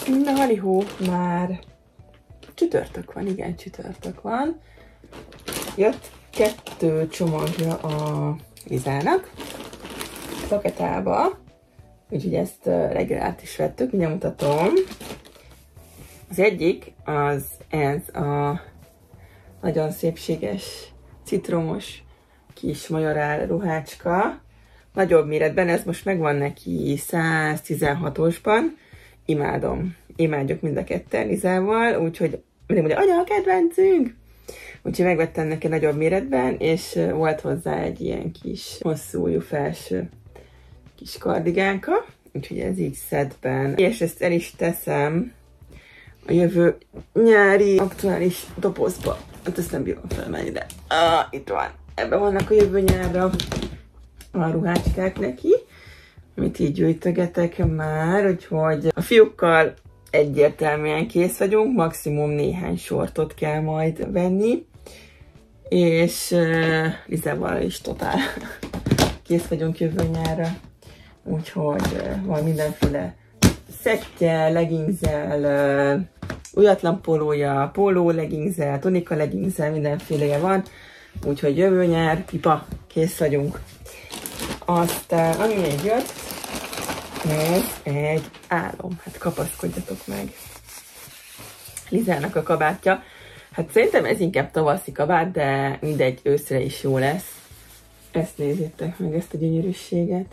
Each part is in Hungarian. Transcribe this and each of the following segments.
Na, halihó, már csütörtök van, igen, csütörtök van. Jött 2 csomagja a Lizának paketába, úgyhogy ezt reggel át is vettük, mindjárt mutatom. Az egyik az ez a nagyon szépséges, citromos kis majorál ruhácska. Nagyobb méretben, ez most megvan neki 116-osban. Imádom. Imádjuk mind a ketten Lizával, úgyhogy mindig mondja, anya, a kedvencünk! Úgyhogy megvettem neki nagyobb méretben, és volt hozzá egy ilyen kis hosszú ujjú felső kis kardigánka, úgyhogy ez így szedben. És ezt el is teszem a jövő nyári aktuális dobozba. Hát ezt nem bírom felmenni, de itt van. Ebben vannak a jövő nyárra a ruhácskák neki, amit így gyűjtögetek már, úgyhogy a fiúkkal egyértelműen kész vagyunk, maximum néhány sortot kell majd venni, és Lizával is totál kész vagyunk jövő nyárra, úgyhogy van mindenféle szettje, leggingzel, újatlan pólója, póló leggingzel, tunika leggingzel, mindenféleje van, úgyhogy jövő nyár, pipa, kész vagyunk. Aztán, ami még jött, ez egy álom. Hát kapaszkodjatok meg. Lizának a kabátja. Hát szerintem ez inkább tavaszi kabát, de mindegy, őszre is jó lesz. Ezt nézzétek meg, ezt a gyönyörűséget.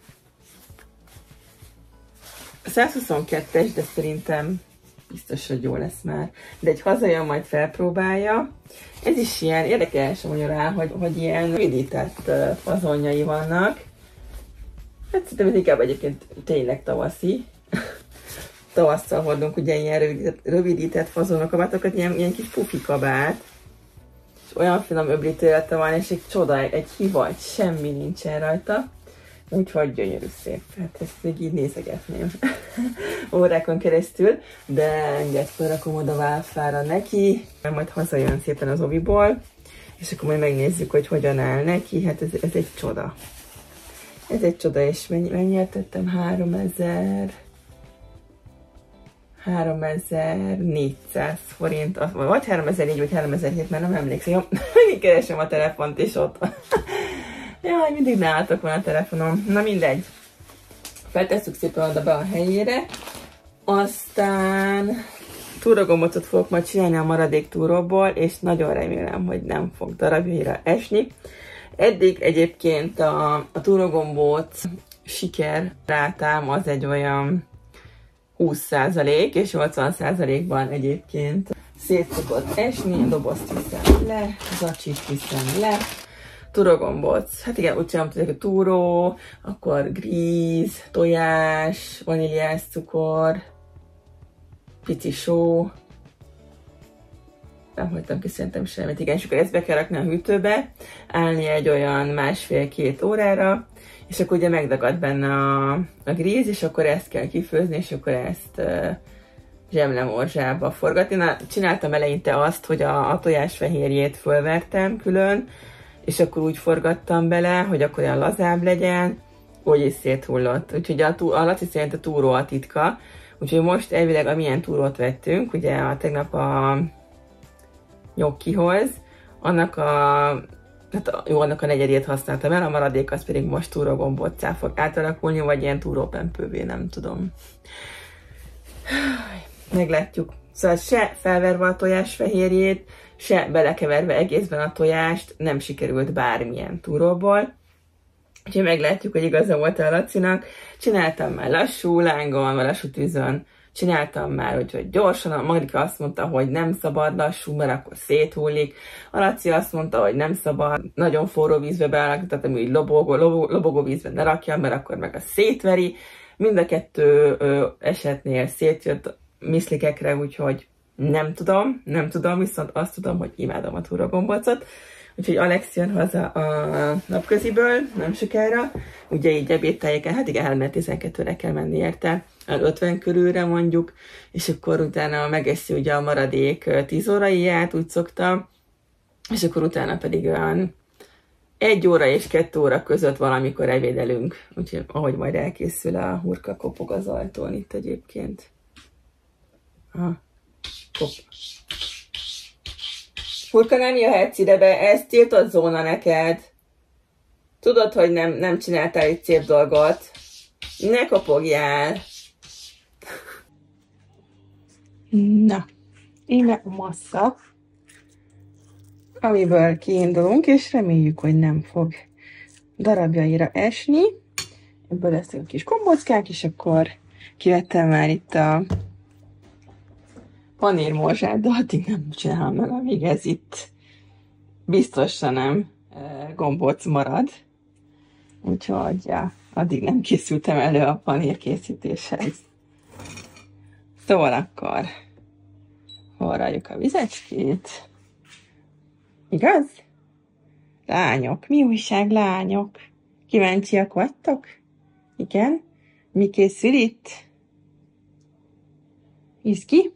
122-es, de szerintem biztos, hogy jó lesz már. De egy hazajön, majd felpróbálja. Ez is ilyen érdekes, magyarán, hogy ilyen rövidített fazonjai vannak. Hát szerintem ez inkább egyébként tényleg tavaszi. Tavasszal hordunk ugye ilyen rövidített fazonok kabátokat, ilyen kis pufi kabát. És olyan finom öblítélete van, és egy csoda, egy hivagy, semmi nincsen rajta. Úgyhogy gyönyörű szép. Hát ezt még így nézegetném órákon keresztül, de mindjárt felrakom oda válfára neki, majd hazajön szépen az oviból, és akkor majd megnézzük, hogy hogyan áll neki. Hát ez egy csoda. Ez egy csoda, és mennyire tettem? 3400 forint, vagy 3004 vagy 3007, mert nem emlékszem. Jó, megint keresem a telefont, és ott van. Jaj, mindig nálatok van a telefonom. Na mindegy. Feltesszük szépen oda be a helyére. Aztán túrogombocot fogok majd csinálni a maradék túróból, és nagyon remélem, hogy nem fog darabjaira esni. Eddig egyébként a túrogombóc siker rátám az egy olyan 20% és 80%-ban egyébként szét szokott esni, a dobozt viszem le, zacsit viszem le, túrogombóc, hát igen, úgy csinálom, hogy a túró, akkor gríz, tojás, vaníliás cukor, pici só, nem hagytam ki szerintem semmit, igen, és akkor ezt be kell rakni a hűtőbe, állni egy olyan 1,5-2 órára, és akkor ugye megdagad benne a gríz, és akkor ezt kell kifőzni, és akkor ezt zsemlemorzsába forgatni. Na, csináltam eleinte azt, hogy a tojás fehérjét fölvertem külön, és akkor úgy forgattam bele, hogy akkor olyan lazább legyen, úgy is széthullott. Úgyhogy a Laci szerint a túró a titka. Úgyhogy most elvileg amilyen túrót vettünk, ugye tegnap a nyokkihoz, annak a negyedét használtam el, a maradék az pedig most túrógombóccá fog átalakulni, vagy ilyen túrópempővé, nem tudom. Meglátjuk. Szóval se felverve a tojás fehérjét, se belekeverve egészben a tojást nem sikerült bármilyen túróból. Úgyhogy meglátjuk, hogy igaza volt a Lacinak. Csináltam már lassú lángon, vagy lassú tűzön. Csináltam már, hogy gyorsan. A Marika azt mondta, hogy nem szabad lassú, mert akkor széthullik. A Laci azt mondta, hogy nem szabad nagyon forró vízbe berakni, tehát úgy lobogó vízbe ne rakjam, mert akkor meg a szétveri. Mind a kettő esetnél szétjött miszlikekre, úgyhogy nem tudom, viszont azt tudom, hogy imádom a túrogombócot. Úgyhogy Alex jön haza a napköziből, nem sokára. Ugye így ebédtájéken, hát igen, mert 12-re kell menni érte, 50 körülre mondjuk, és akkor utána megeszi ugye a maradék 10 óraiját, úgy szoktam, és akkor utána pedig olyan 1 óra és 2 óra között valamikor ebédelünk. Úgyhogy ahogy majd elkészül a hurka, kopog az ajtón itt egyébként. Aha. Furka, nem jöhetsz ide be, ez tiltott zóna neked. Tudod, hogy nem csináltál egy szép dolgot. Ne kopogjál. Na, íme a massza, amiből kiindulunk, és reméljük, hogy nem fog darabjaira esni. Ebből lesznek a kis kombockák, és akkor kivettem már itt a panírmorzsát, de addig nem csinálom meg, amíg ez itt biztosan nem gombóc marad. Úgyhogy ja, addig nem készültem elő a panír készítéshez. Szóval akkor forraljuk a vizecskét. Igaz? Lányok, mi újság, lányok? Kíváncsiak vagytok? Igen? Mi készül itt? Iszki?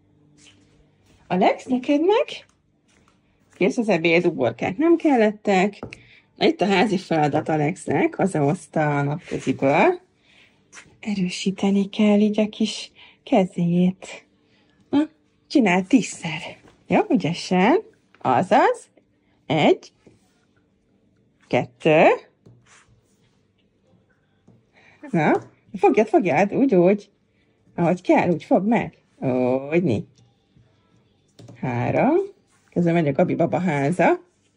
Alex, neked meg? Kész az ebéd, uborkák nem kellettek. Na, itt a házi feladat Alexnek, hazahozta a napköziből. Erősíteni kell így a kis kezét. Na, csinál 10-szer. Jó, ügyesen. Azaz. 1, 2. Na, fogjad, úgy. Ahogy kell, úgy fogd meg. Úgy. 3. Közben megy a Gabi baba háza.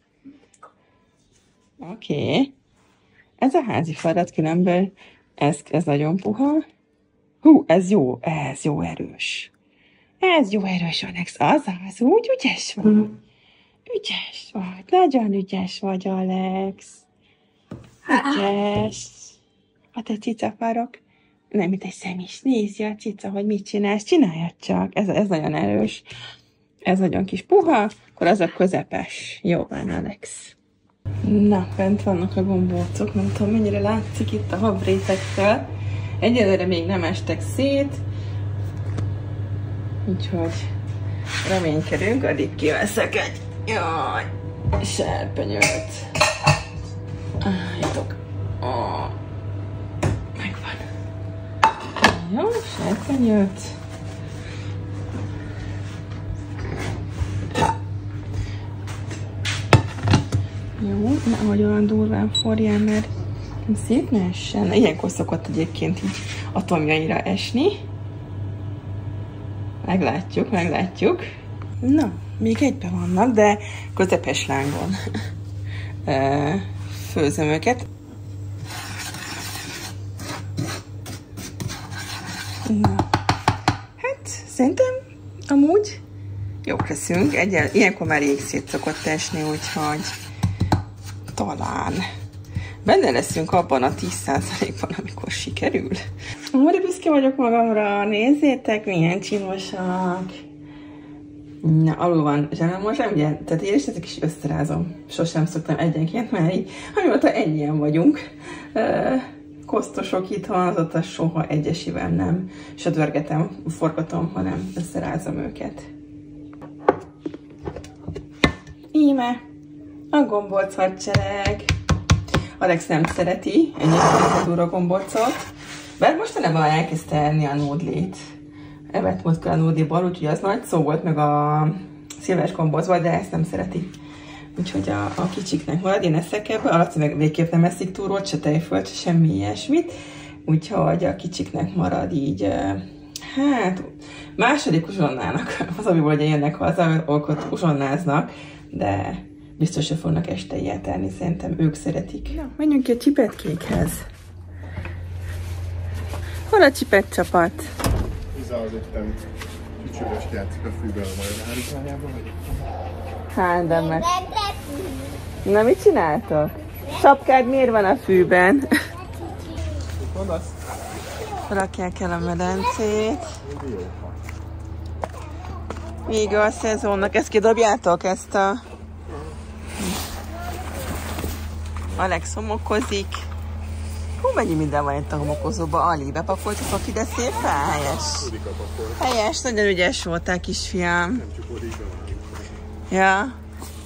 Oké. Ez a házi feladat különből. Ez nagyon puha. Hú, ez jó erős. Ez jó erős, Alex. Azaz, úgy ügyes vagy. Ügyes vagy. Nagyon ügyes vagy, Alex. Ügyes. A te cicafarok. Nem, mint egy szem is. Nézd a cica, hogy mit csinálsz. Csináljad csak. Ez nagyon erős. Ez nagyon kis puha. Akkor az a közepes. Jó van, Alex. Na, bent vannak a gombócok. Nem tudom, mennyire látszik itt a habrétektől. Egyelőre még nem estek szét. Úgyhogy reménykedünk, addig kiveszek egy serpenyőt. Állítok. Megvan. Jó, serpenyőt. Jó, nehogy olyan durván forjál, mert szép ne essen. Ilyenkor szokott egyébként így atomjaira esni. Meglátjuk. Na, még egybe vannak, de közepes lángon főzöm őket. Na, hát szerintem amúgy jók leszünk. Ilyenkor már rég szét szokott esni, úgyhogy talán benne leszünk abban a 10%-ban, amikor sikerül. Amúgy büszke vagyok magamra, nézzétek, milyen csinosak. Na, alul van zsememorzsám, ugye, tehát én is ezek is összerázom. Sosem szoktam egyenként, mert így, amióta ennyien vagyunk, kosztosok itthon, azóta soha egyesivel nem södörgetem, forgatom, hanem összerázom őket. Íme, a gombóc hadsereg. Alex nem szereti egyébként a durva gombócot, bár mostanában elkezdte enni a nódlit. Evett múltkor a nódliból, úgyhogy az nagy szó volt meg a szilvás gombócból, de ezt nem szereti. Úgyhogy a kicsiknek marad, én eszek ebből, Alaci meg végképp nem eszik túrót, se tejfölt, se semmi ilyesmit. Úgyhogy a kicsiknek marad így, hát második uzsonnának, az, amiból ugye jönnek haza, ott uzsonnáznak, de biztos, hogy fognak este ilyet enni, szerintem ők szeretik. Na, menjünk ki a csipetkékhez. Hol a csipet csapat? Iza az éppen csücsöröst játszik a fűben a majonárizányában, vagy? Hát, de meg... Na, mit csináltok? Sapkád miért van a fűben? Rakják el a medencét. Vége a szezonnak. Ezt kidobjátok, ezt a... Alex homokozik. Hú, mennyi minden van itt a homokozóban. Ali, bepakoltatok ide szépen? Helyes. Helyes, nagyon ügyes voltál, kisfiam. Ja.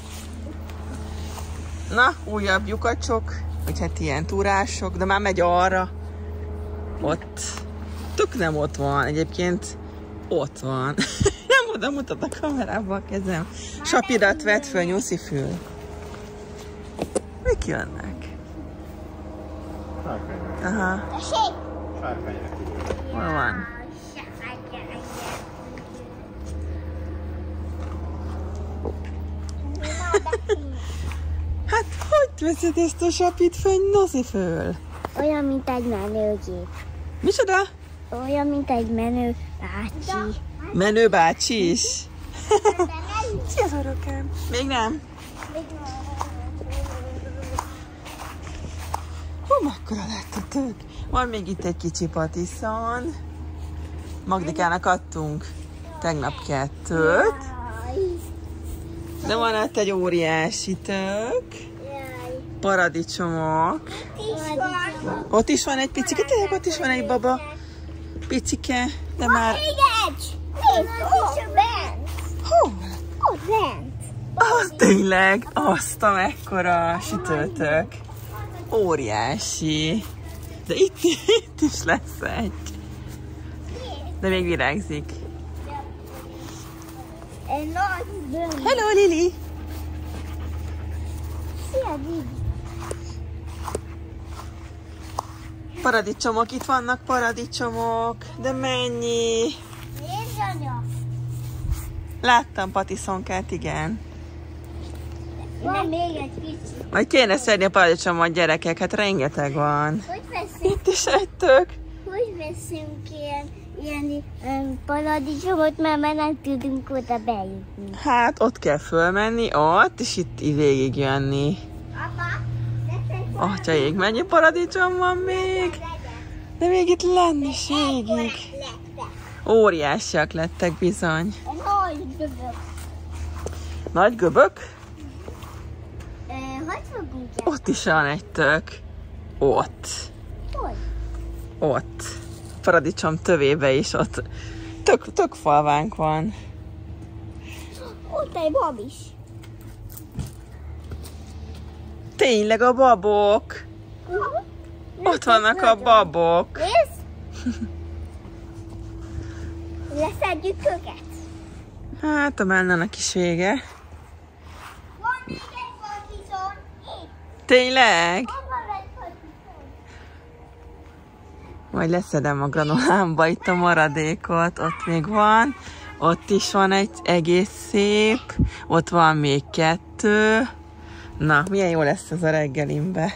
Na, újabb lyukacsok, vagy hát ilyen túrások, de már megy arra. Ott. Tök nem ott van. Egyébként Ott van. Nem oda mutat a kamerába a kezem. Sapirat vett föl, nyuszifül. Mik jönnek? Sárkányok. Aha. Sárkányok. Hol van? Hát, hogy veszed ezt a sapit föl, noszi föl? Olyan, mint egy menőgép. Micsoda? Olyan, mint egy menő bácsi. Menő bácsi is. Szia, örökém. Még nem? Hú, mekkora lett a tök. Van még itt egy kicsi patiszon. Magdikának adtunk tegnap 2-t. De van ott egy óriási tök. Paradicsomok. Ott is van egy picike, tényleg ott is van egy baba. Picike, de már... Hol? Ott bent. Az tényleg, azt a mekkora sütőtök. Óriási. De itt is lesz egy. De még virágzik. Egy nagy bőn. Hello, Lili! Szia, Didi. Paradicsomok, itt vannak paradicsomok. De mennyi? Nézd, anya. Láttam patiszonkát, igen. Van még egy kicsi. Majd kéne szedni a paradicsomot, gyerekek, hát rengeteg van. Hogy veszünk, Itt is egy tök. hogy veszünk ilyen paradicsomot, mert nem tudunk oda bejutni. Hát ott kell fölmenni, ott, és itt végigjönni. Apa, Atyaik, mennyi paradicsom van még? De még itt lenni is végig. Óriásiak lettek bizony. Nagy dögök. Nagy göbök? Hogy fogunk el? Ott is van egy tök. Ott. Hogy? Ott. Paradicsom tövébe is ott. Tök falvánk van. Ott egy bab is. Tényleg a babok. Ott vannak a babok. Nézd! Leszedjük őket. Hát a mennának is vége. Van még egy paradicsom. Itt. Tényleg? Van egy paradicsom. Majd leszedem a granolámba itt a maradékot. Ott még van. Ott is van egy egész szép. Ott van még 2. Na, milyen jó lesz ez a reggelimbe.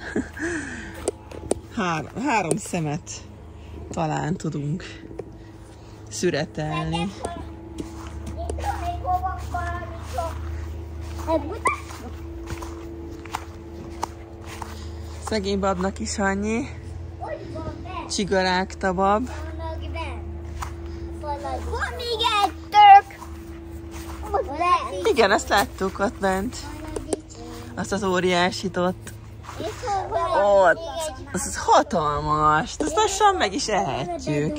3 szemet talán tudunk szüretelni. Itt még hova paradicsom. Mutassuk. Szegény babnak is annyi. Hogy van bent? Csigarágta bab. Vannak bent. Van még egy tök. Ott bent. Igen, azt láttuk ott bent. Azt az óriásit ott. És hol van Ott. Az hatalmas. Azt lassan meg is ehetjük.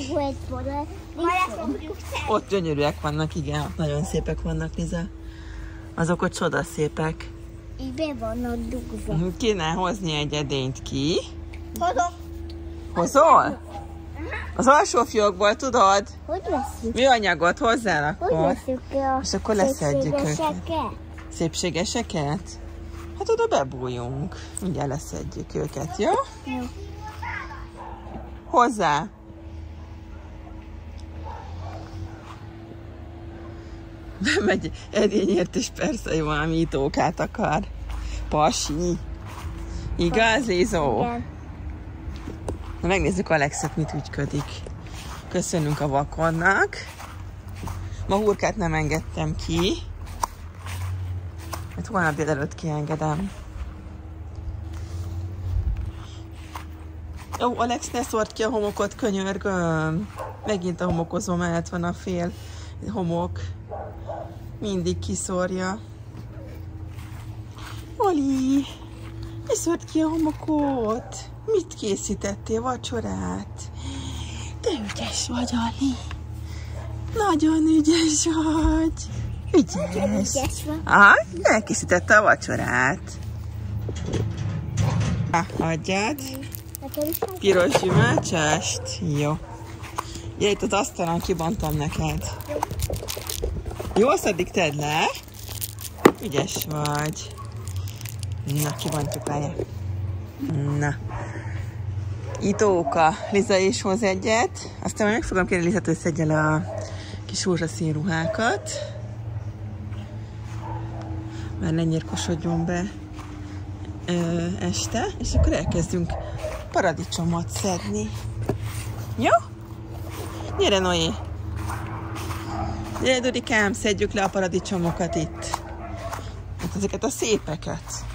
Ott gyönyörűek vannak, igen. Ott nagyon szépek vannak, Liza. Azok ott csodaszépek. Így be vannak dugva. Kéne hozni egy edényt ki. Hozok. Hozol? Az alsó fiókból tudod? Hogy veszünk? Műanyagot hozzál Hogy akkor? veszünk ki a És akkor leszedjük őket. szépségeseket? Szépségeseket? Hát oda bebújunk. Mindjárt leszedjük őket, jó? Jó. Hozzá! Bemegy edényért, és persze jó, valami itókát akar. Pasi. Igaz, Lizó? Igen. Na, megnézzük Alexet, mit ügyködik. Köszönünk a vakonnak. Ma hurkát nem engedtem ki. Hát holnap délelőtt kiengedem. Ó, Alex, ne szórd ki a homokot, könyörgöm. Megint a homokozó mellett van a fél homok. Mindig kiszórja. Oli, ne szórd ki a homokot. Mit készítettél, vacsorát? De ügyes vagy, Ali. Nagyon ügyes vagy. Ügyes. Aha, elkészítette a vacsorát. Adjad. Piros gyümölcsöst? Jó. Ja, itt az asztalon kibontom neked. Jó, szeddig tedd le. Ügyes vagy. Na, kibontjuk le. Na. Itóka. Liza is hoz egyet. Aztán meg fogom kérni Lizát, hogy szedje le a kis rózsaszín ruhákat. Már ne nyírkosodjon be este. És akkor elkezdünk paradicsomot szedni. Jó? Gyere, Noé! Gyere, Dudikám, szedjük le a paradicsomokat itt. Hát ezeket a szépeket.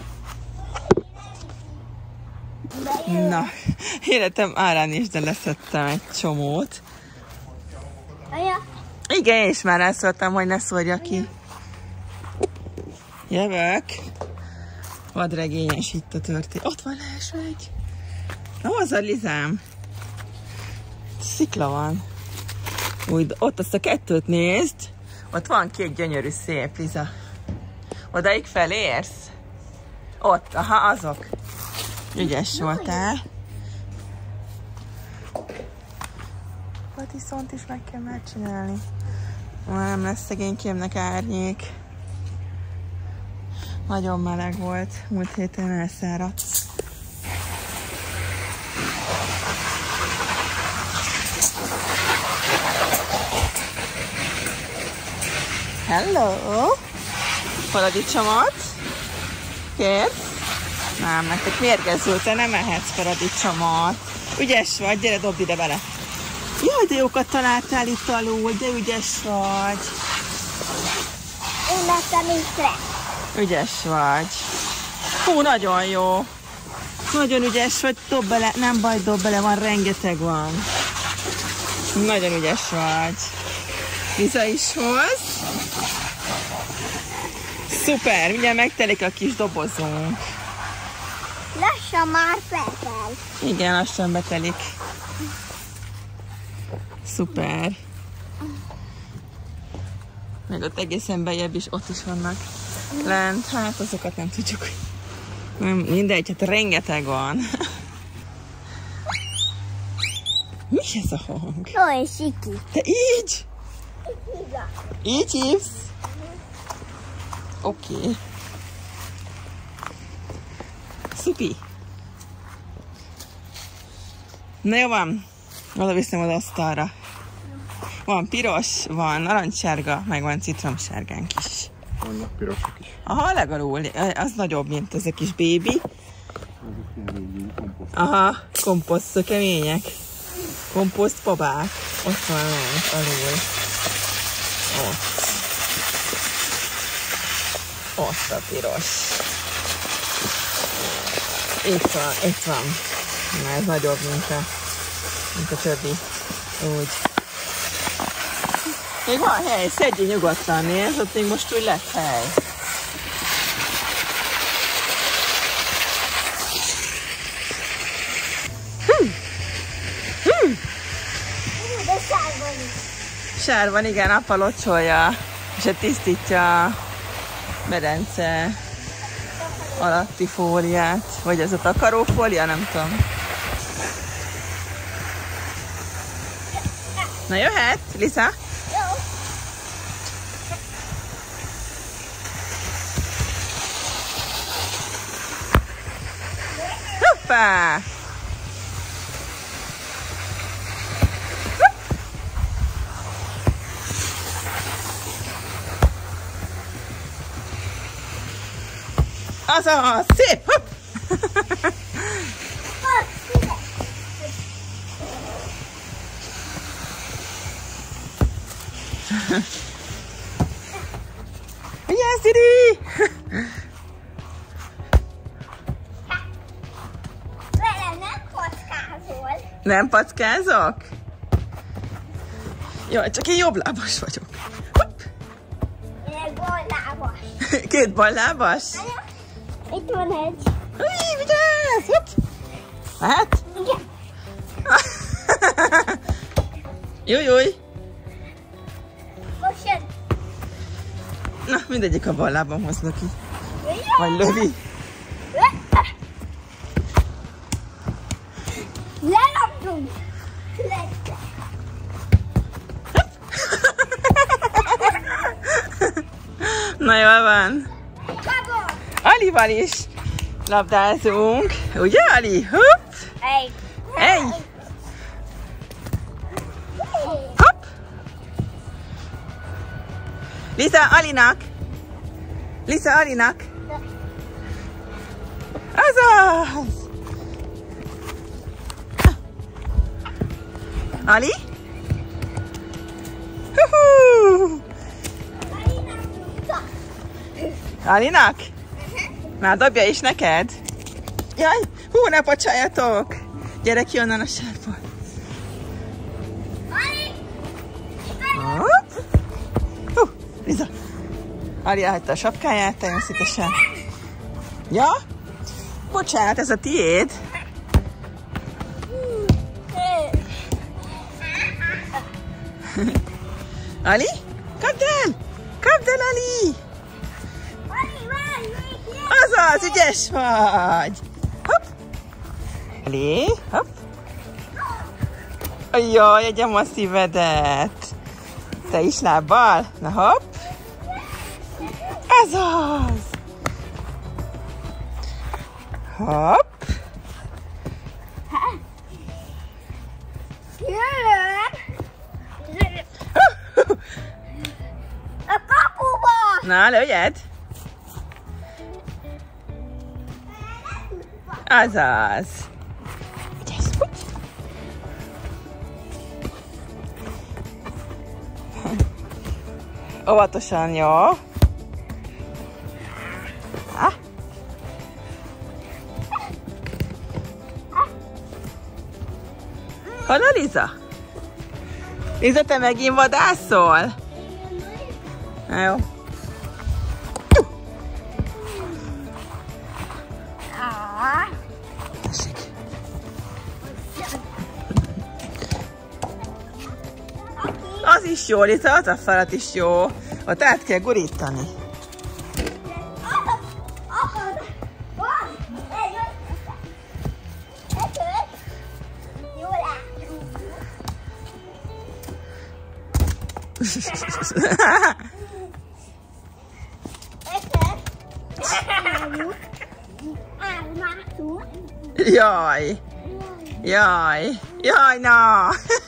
Na, életem árán is, de leszedtem egy csomót. Igen, és már elszóltam, hogy ne szórja ki. Jövök. Vadregényes itt a történet. Ott van leesvegy. Na, hozzad, Lizám. Szikla van. Úgy, ott azt a kettőt nézd. Ott van két gyönyörű szép, Liza. Odaig felérsz? Ott, aha, azok. Ügyes voltál. Patiszont is meg kell már csinálni. Már nem lesz szegénykémnek árnyék. Nagyon meleg volt. Múlt héten elszáradt. Hello! Paradicsomot? Kérsz? Nem, nektek mérgező, te nem ehetsz paradicsomot. Ügyes vagy, gyere, dobd ide bele. Jaj, de jókat találtál itt alul, de ügyes vagy. Én lettem észre. Ügyes vagy. Hú, nagyon jó. Nagyon ügyes vagy, dob bele, nem baj, dob bele, van, rengeteg van. Nagyon ügyes vagy. Liza is hoz. Szuper, mindjárt megtelik a kis dobozunk. Lassan már betel. Igen, lassan betelik. Szuper. Meg ott egészen bejebb is, ott is vannak lent. Hát azokat nem tudjuk. Nem, mindegy, hát rengeteg van. Mi ez a hang? Jó, és Siki. Te így? Így hívsz? Oké. Szupi. Na jó van. Oda viszem az asztalra. Van piros, van narancssárga, meg van citromsárgánk is. Vannak pirosok is. Aha, legalul. Az nagyobb, mint ez a kis bébi. Komposzt. Aha, komposzt, kemények. Komposzt babák. Ott van alul. Ott. Ott a piros. Itt van, itt van. Na, ez nagyobb, mint a többi. Úgy. Még van hely, szedjél nyugodtan, nézd, ott még most úgy lett hely. De sárban is. Sár van, igen, apa locsolja, és tisztítja a medence alatti fóliát, vagy ez a takarófólia, nem tudom. Na jöhet, Liza? Jó. Hoppá! Azaz, szép! Hopp! Vigyázz, Didi! Velem nem kockázol. Nem packázok? Jaj, csak én jobblábas vagyok. Hopp! Én egy ballábas. Két ballábas? Itt van egy. Új, vigyázz! Hopp! Lehet? Igen. Júj! Most jön. Na, mindegyik a bal lábam hoz neki. Vagy lövi. Lelaptunk. Na jól van. Alival is labdázunk. Ugye, Ali? Hopp! Egy! Hopp! Lisa, Alinak! Lisa, Alinak! Azaz! Ali? Huhu! Alinak? Már dobja is neked? Jaj, hú, ne pocsájatok! Gyere ki onnan a sárból. Hopp! Hú, Liza! Ali elhagyta a sapkáját, természetesen. Ja? Bocsánat, ez a tiéd. Ali? Kapd el! Kapd el, Ali! Azaz, ügyes vagy! Hopp! Ali, hopp! Jaj, egyem a szívedet! Te is lábbal? Na hopp! Ez az! Hopp! A kapuba! Na, lőjed! Azaz! Ügyes, úgy! Óvatosan, jó? Hol a Liza? Liza, te megint vadászol? Na jó. Tessék. Az is jó, Liza, az a falat is jó. Ott át kell gurítani. Jaj! Jaj! Jaj, na!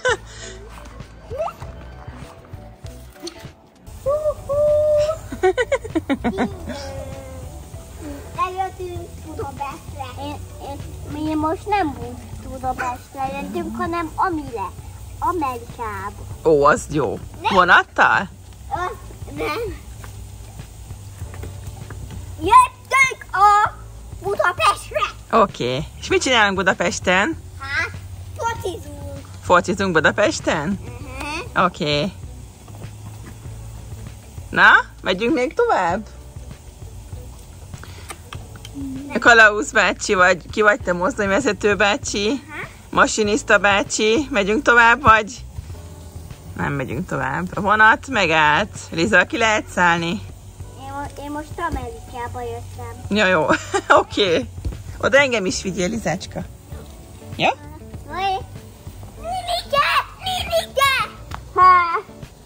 Eljöttünk Budapestre. Mi most nem Budapestre jöttünk, hanem Amerikába. Ó, az jó. Vonattal? Nem. Jöttünk a Budapestre. Oké. És mit csinálunk Budapesten? Hát, focizunk. Focizunk Budapesten? Oké. Na, megyünk még tovább? Kalausz bácsi vagy, ki vagy te, mozdonyvezető bácsi? Masinista bácsi? Megyünk tovább, vagy? Nem megyünk tovább. A vonat megállt. Liza, ki lehet szállni? Én most Amerikába jöttem. Ja, jó. Oké. Oda engem is vigyél, Lizácska. Ja? Ninike! Ninike! Ha!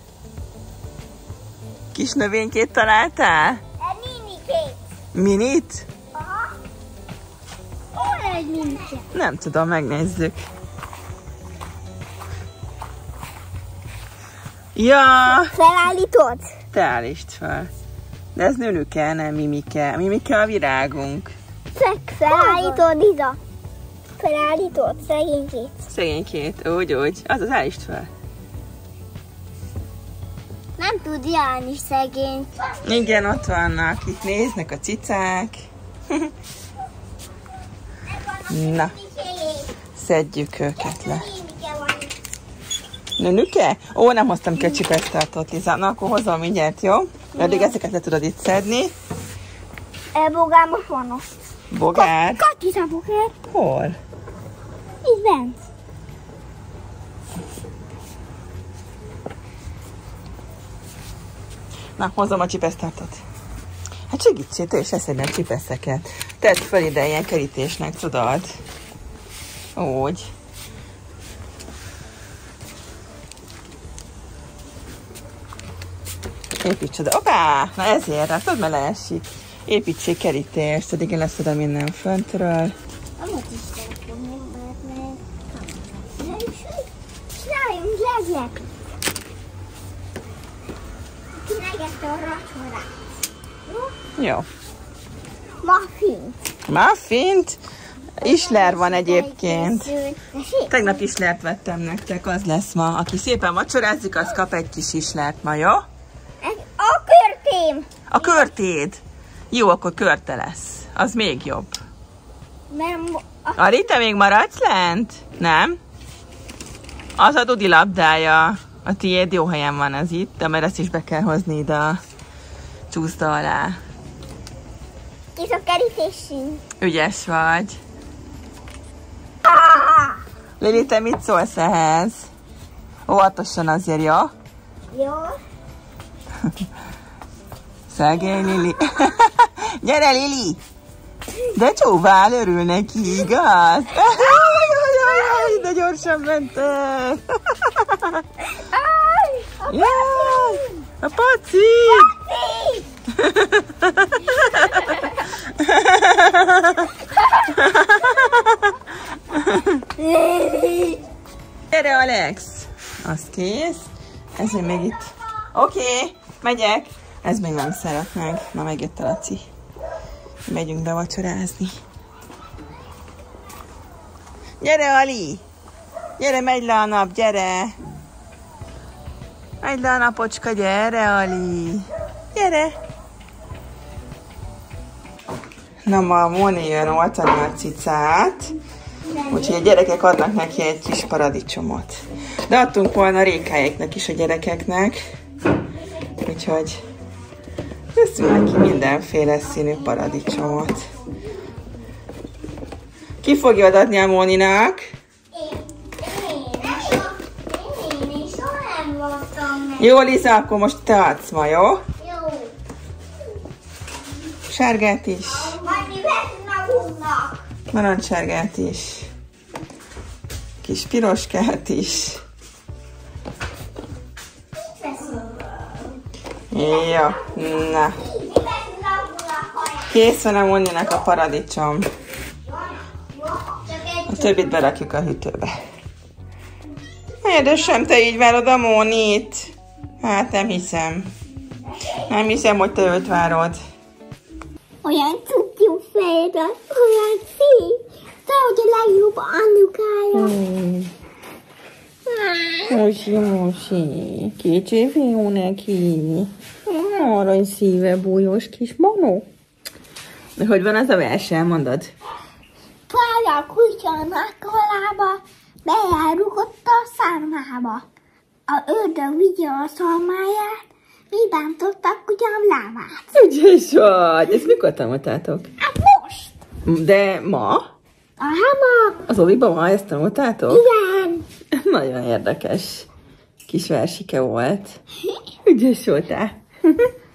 Kis növénykét találtál? Ninikét. Minit? Aha. Hol egy ninike? Nem tudom, megnézzük. Ja! Felállítod? Te állítsd fel. De ez Nőnüke, nem Mimike. Mimike a virágunk. Felállítod, Liza. Felállítod, szegénykét. Szegénykét, úgy. Azaz állítsd fel. Nem tud járni szegény. Igen, ott vannak. Itt néznek a cicák. Na, szedjük őket le. Nőnüke? Ó, nem hoztam ki a csipesztartót, Liza. Na, akkor hozom mindjárt, jó? Addig ezeket le tudod itt szedni. Bogár most vannak. Bogár? Katiza bogár. Hol? Itt bent. Na, hozom a csipesztartót. Hát segítsél, te is eszedni a csipeszeket. Tedd fel ide ilyen kerítésnek, tudod? Úgy. Építs oda. Opá! Na ezért, hát tudod, mert leesik. Építsék kerítést, addig én leszedem innen föntről. Amúgy is szeretném, mert csináljunk leglek. Kinegette a racsorát. Jó. Muffint. Muffint? Isler van egyébként. Tessék? Tegnap islert vettem nektek, az lesz ma. Aki szépen vacsorázik, az kap egy kis islert ma, jó? A körtém. A körtéd. Jó, akkor körte lesz. Az még jobb. Mert Ari, te még maradsz lent? Nem? Az a Dudi labdája. A tiéd jó helyen van az itt, de mert ezt is be kell hozni ide a csúszda alá. kis a kerítésünk. Ügyes vagy. Lili, te mit szólsz ehhez? Óvatosan azért, jó? Jó. Szegény Lili. Gyere, Lili! De csóvál, örül neki, igaz? De gyorsan mentek. Jaj, a paci! Gyere, Alex! Az kész. Ez még itt. Oké, megyek. Ez még nem szeret meg. Na, megjött a Laci. Megyünk bevacsorázni. Gyere, Ali! Gyere, megy le a nap, gyere! Megy le a napocska, gyere, Ali! Gyere! Na, ma Móni jön oltani a cicát, úgyhogy a gyerekek adnak neki egy kis paradicsomot. De adtunk volna Rékáéknak is a gyerekeknek, úgyhogy teszünk neki mindenféle színű paradicsomot. Ki fogja adni a Móninak? Én soha nem voltam meg. Jó, Liza, akkor most te adsz ma, jó? Jó. Sárgát is. Majd mi veszünk magunknak. Narancssárgát is. Kis piroskát is. Jó, na. Kész van a Móninak a paradicsom. A többit berakjuk a hűtőbe. Édesem, te így várod a Mónit? Hát nem hiszem. Nem hiszem, hogy te őt várod. Olyan cukiú fejre, olyan szép. Te vagy a legjobb anyukája. Mosi, kicsi fiú neki. Arany szíve, bújós kis manó. De hogy van az a verseny, mondod? Várj a kutya a nákolába, belerugott a szármába. A ördög vigye a szalmáját, mi bántottak ugyan lábát. Ügyes vagy! Ezt mikor tanultátok? Hát most! De ma? A hama! Az oviban ma ezt tanultátok? Igen! Nagyon érdekes kis versike volt. Ügyes voltál.